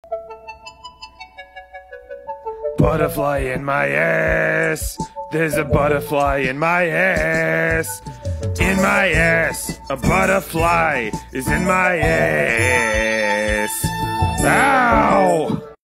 Butterfly in my ass. There's a butterfly in my ass. In my ass. A butterfly is in my ass. Ow!